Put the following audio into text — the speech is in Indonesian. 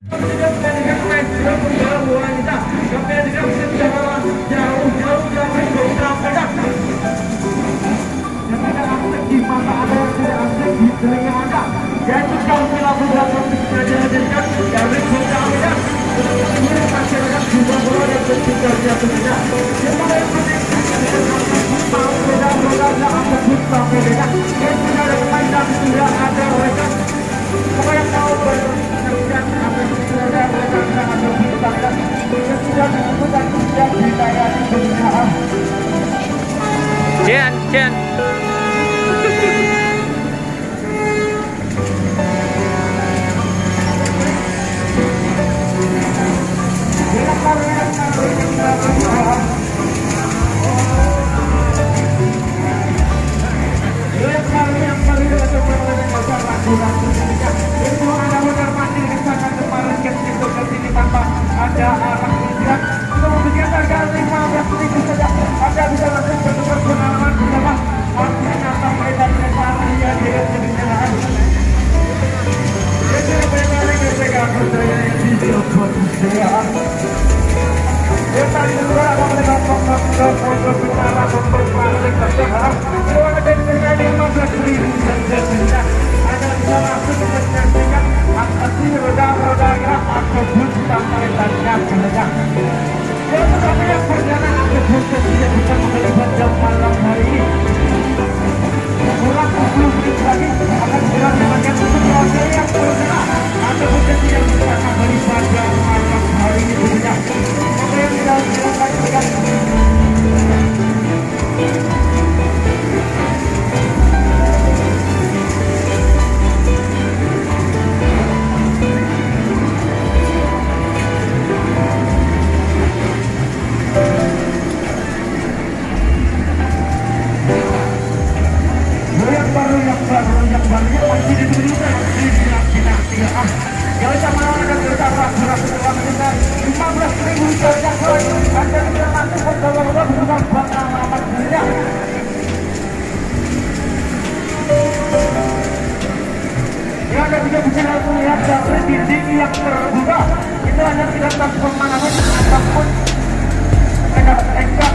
Jen. Ada arah tidak, kemudian harga 15.000 saja. Anda bisa langsung bertukar pengalaman bersama Arvinata Medan Reparia dengan kendaraan. Ini benar-benar mereka berdaya di Cirebon Jaya. Kita juga akan melihat foto bicara untuk paling tersehat. Ruang dari 15.000 saja. Anda bisa langsung menyaksikan atraksi roda-rodanya ataupun sampai tanya saja. Yang pertama yang perjalanan ataupun tidak bisa melihat jam malam hari ini. Kurang 10 menit lagi akan segera dimakan untuk roda yang bergerak ataupun tidak bisa kembali pada malam hari ini saja. Maka yang tidak silakan dengan yang barunya masih diberikan tidak kalau sama orang bersama surat uang dengan 15.000 saja Anda bisa masuk ke dalam bersama pengalaman dunia. Yang Anda juga bisa langsung lihat dari dinding yang terbuka itu hanya tidak tanpa pemandangan ataupun enggak